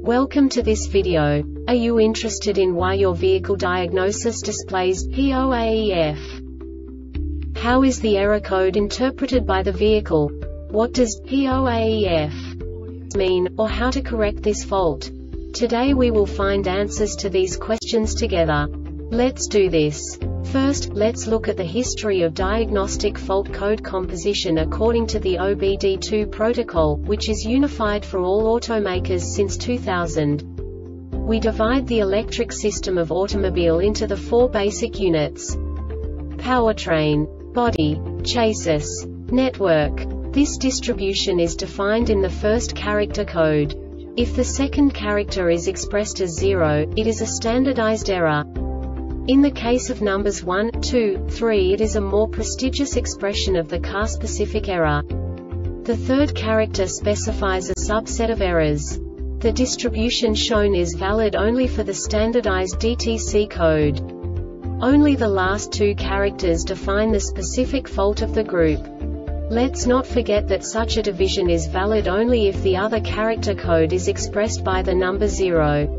Welcome to this video. Are you interested in why your vehicle diagnosis displays POAEF? How is the error code interpreted by the vehicle? What does POAEF mean, or how to correct this fault? Today we will find answers to these questions together. Let's do this. First, let's look at the history of diagnostic fault code composition according to the OBD2 protocol, which is unified for all automakers since 2000. We divide the electric system of automobile into the four basic units: powertrain, body, chassis, network. This distribution is defined in the first character code. If the second character is expressed as 0, it is a standardized error. In the case of numbers 1, 2, 3, it is a more prestigious expression of the car-specific error. The third character specifies a subset of errors. The distribution shown is valid only for the standardized DTC code. Only the last two characters define the specific fault of the group. Let's not forget that such a division is valid only if the other character code is expressed by the number 0.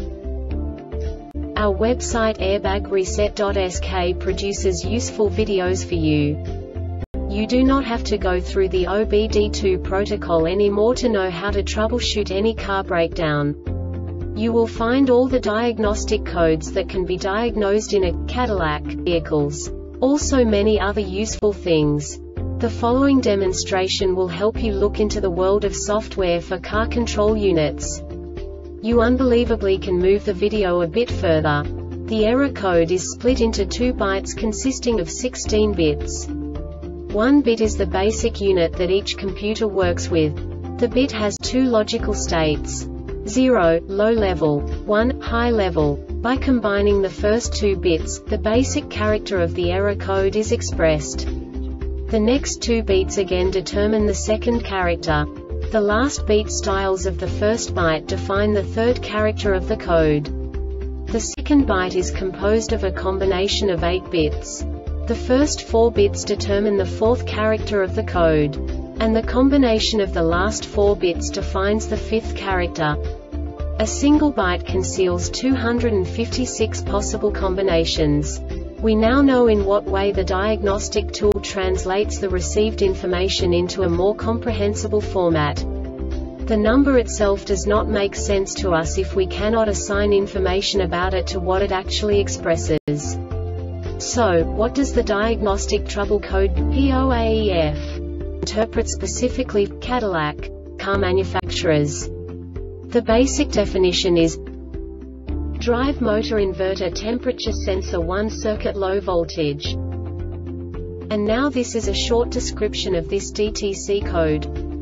Our website airbagreset.sk produces useful videos for you. You do not have to go through the OBD2 protocol anymore to know how to troubleshoot any car breakdown. You will find all the diagnostic codes that can be diagnosed in a Cadillac vehicles. Also many other useful things. The following demonstration will help you look into the world of software for car control units. You unbelievably can move the video a bit further. The error code is split into 2 bytes consisting of 16 bits. 1 bit is the basic unit that each computer works with. The bit has 2 logical states: 0, low level, 1, high level. By combining the first 2 bits, the basic character of the error code is expressed. The next 2 bits again determine the second character. The last beat styles of the first byte define the third character of the code. The second byte is composed of a combination of 8 bits. The first 4 bits determine the fourth character of the code. And the combination of the last 4 bits defines the fifth character. A single byte conceals 256 possible combinations. We now know in what way the diagnostic tool translates the received information into a more comprehensible format. The number itself does not make sense to us if we cannot assign information about it to what it actually expresses. So, what does the diagnostic trouble code POAEF interpret specifically for Cadillac car manufacturers? The basic definition is drive motor inverter temperature sensor 1 circuit low voltage. And now this is a short description of this DTC code.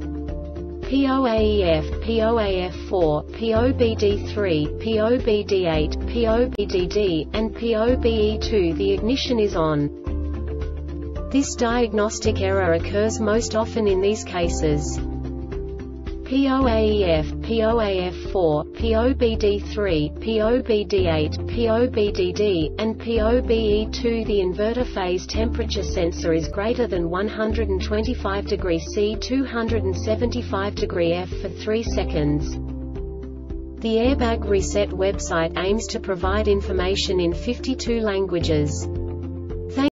POAEF, POAF4, POBD3, POBD8, POBDD, and POBE2. The ignition is on. This diagnostic error occurs most often in these cases: POAEF, POAF4, POBD3, POBD8, POBDD, and POBE2. The inverter phase temperature sensor is greater than 125 degrees C, 275 degrees F for 3 seconds. The Airbag Reset website aims to provide information in 52 languages.